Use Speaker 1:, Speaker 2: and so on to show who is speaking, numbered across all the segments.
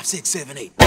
Speaker 1: 6, 7, 8.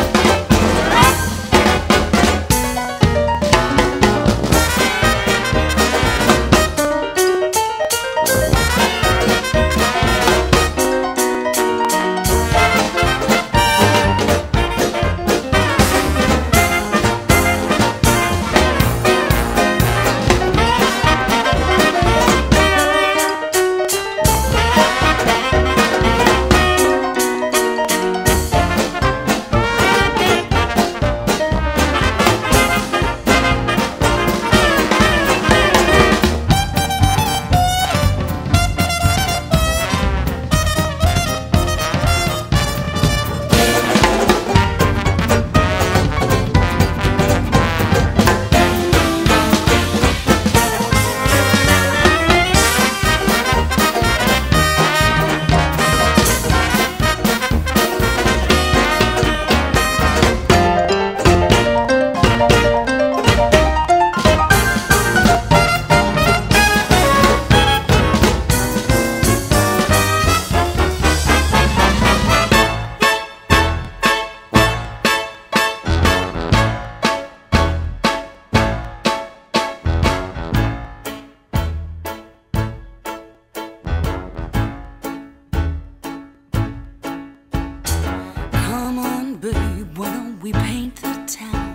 Speaker 2: We paint the town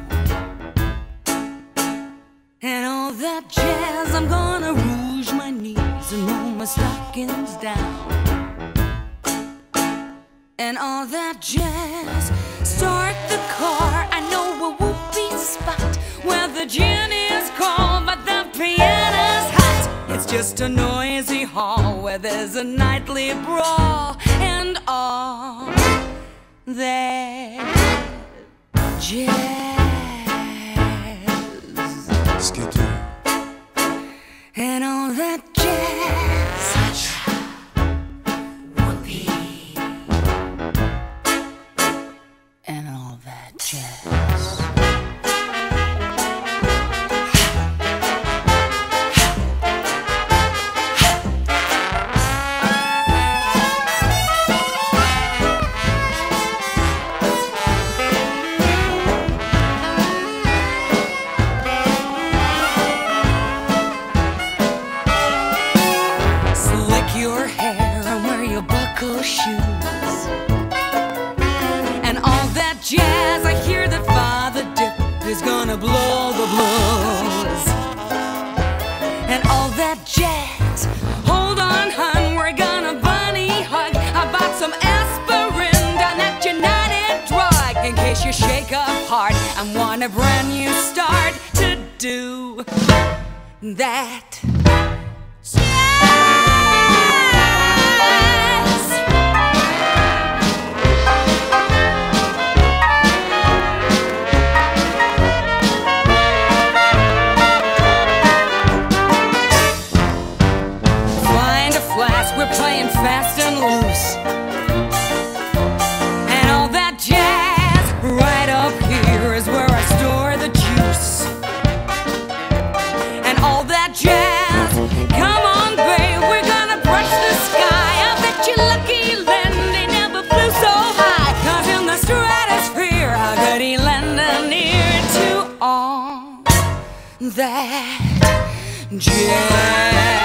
Speaker 2: and all that jazz. I'm gonna rouge my knees and roll my stockings down and all that jazz. Start the car. I know a whoopee spot where the gin is cold but the piano's hot. It's just a noisy hall where there's a nightly brawl and all that jazz.
Speaker 1: Skittle.
Speaker 2: And all that jazz. Whoopee. And all that jazz. Your hair and wear your buckle shoes and all that jazz. I hear that Father Dip is gonna blow the blues and all that jazz. Hold on, hun, we're gonna bunny hug. I bought some aspirin down at United Drug in case you shake up hard and want a brand new start to do that. We're playing fast and loose and all that jazz. Right up here is where I store the juice and all that jazz. Come on, babe, we're gonna brush the sky. I bet you lucky Lenny never flew so high, 'cause in the stratosphere how could he lend an ear to all that jazz?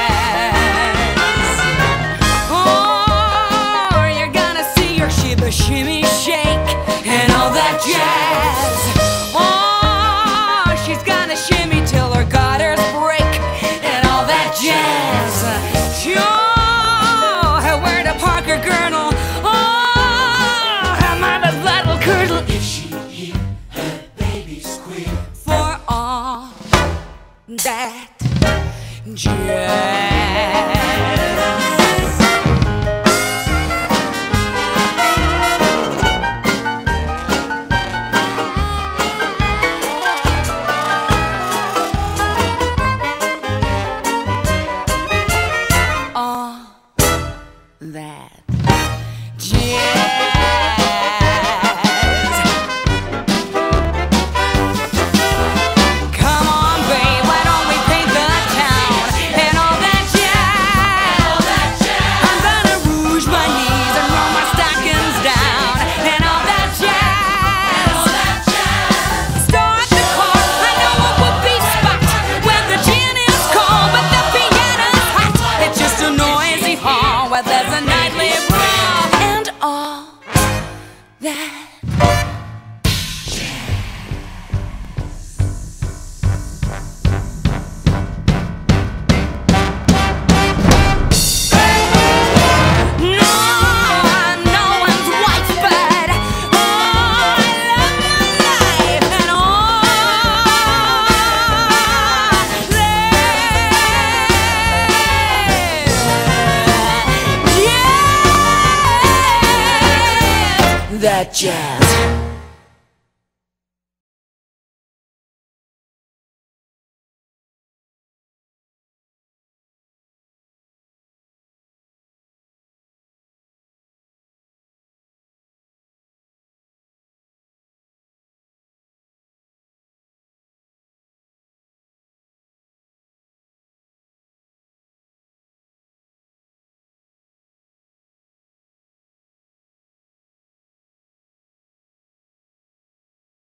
Speaker 2: Shimmy, shake, and all that jazz. Oh, she's gonna shimmy till her gutters break, and all that jazz. Sure, where the Parker girdle. Oh, her mother's little curdle.
Speaker 3: If she hear her baby squeal,
Speaker 2: for all that jazz. That jazz. Come on, babe, why don't we paint the town and all that jazz? I'm gonna rouge my knees and roll my stockings down and all that that jazz.